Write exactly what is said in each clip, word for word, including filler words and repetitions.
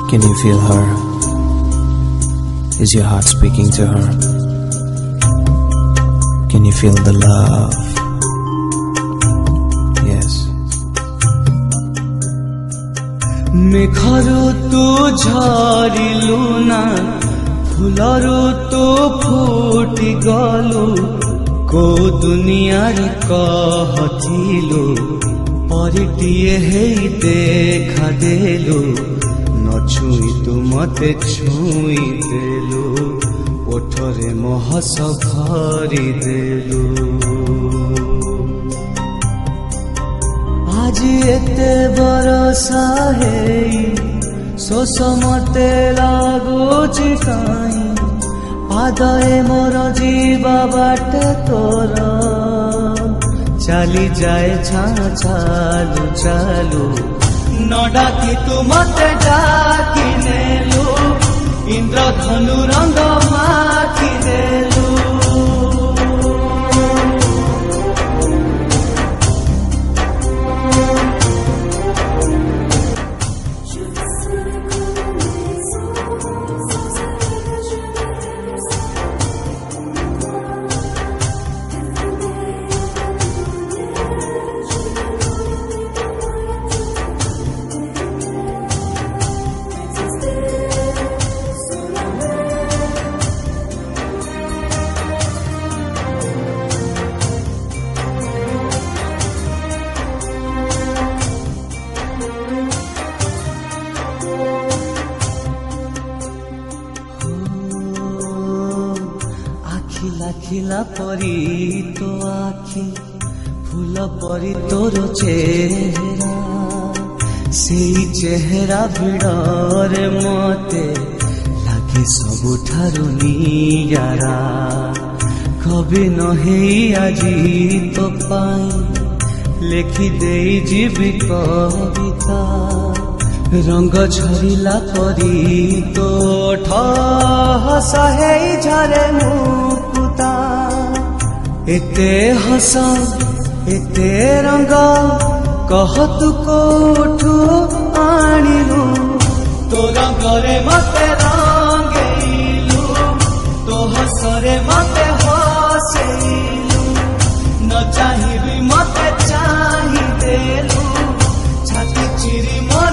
Can you feel her? Is your heart speaking to her? Can you feel the love? Yes. मेघरू तू झरिलु ना फुलरू तू फुटी गलु को दुनियार कहथिलु परिटिए हेई देखा देलु न छुई तू मते छुई देलु ओठरे महस भरी देलु आज एते बरसा हेई शोष मते लागुची काई पादे मोर जीवा बाटे तोर चली जाए छा चालू चालू न डाकी तू मते डाकी नेलु इंद्रधनु रंग माखी देलु खिला खिला परी तो आखि फूल परी तोर चेहरा से चेहरा भिड़रे मते लागे सबुठारु नियारा कभी नहे आजी तो पाई लेखि दे जीवी कविता रंग झरिला परी तो हस झरे मुकुता एते हस एते रंग कह तू कोठू आनिलु तो रंगरे मते रंगेलु तो हसरे मते हसेलु न चाहिबी मते चाहि देलु छाती चिरी मोर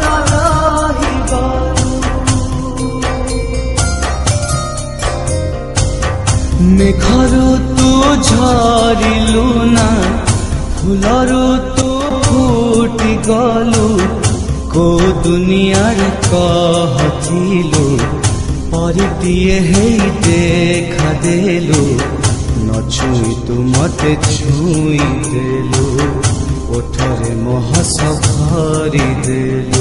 मेघरू तू झरिलु ना फुलरू तू फुटी गलु को दुनियार कहथिलु परिटिए हेई देखा देलु न छुई तू मते छुई देलु ओठरे महस भरी देलु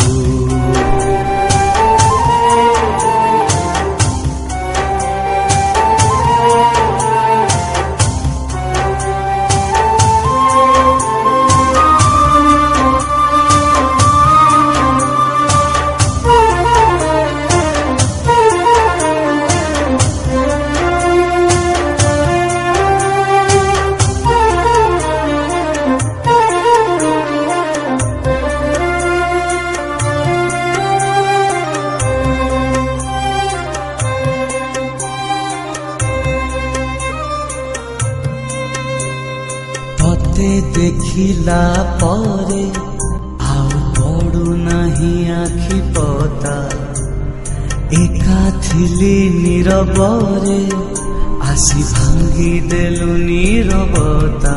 देखिला परे आउ पड़ू नहीं आखि पता एका थिली नीरबरे आसी भांगी देलु नीरबता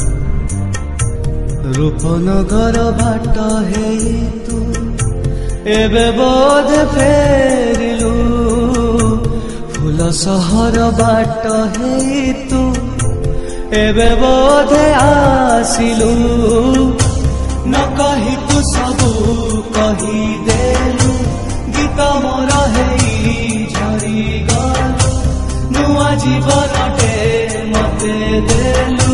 रूपनगर बाट हेई तू एबे बोध फेरिलु फूल सहर बाट हेई तू एबे बोधे आसिलु न कही तू सबू कही देलु गीत मोर हेई झरी गलु नुआ जीवनटे मते देलु।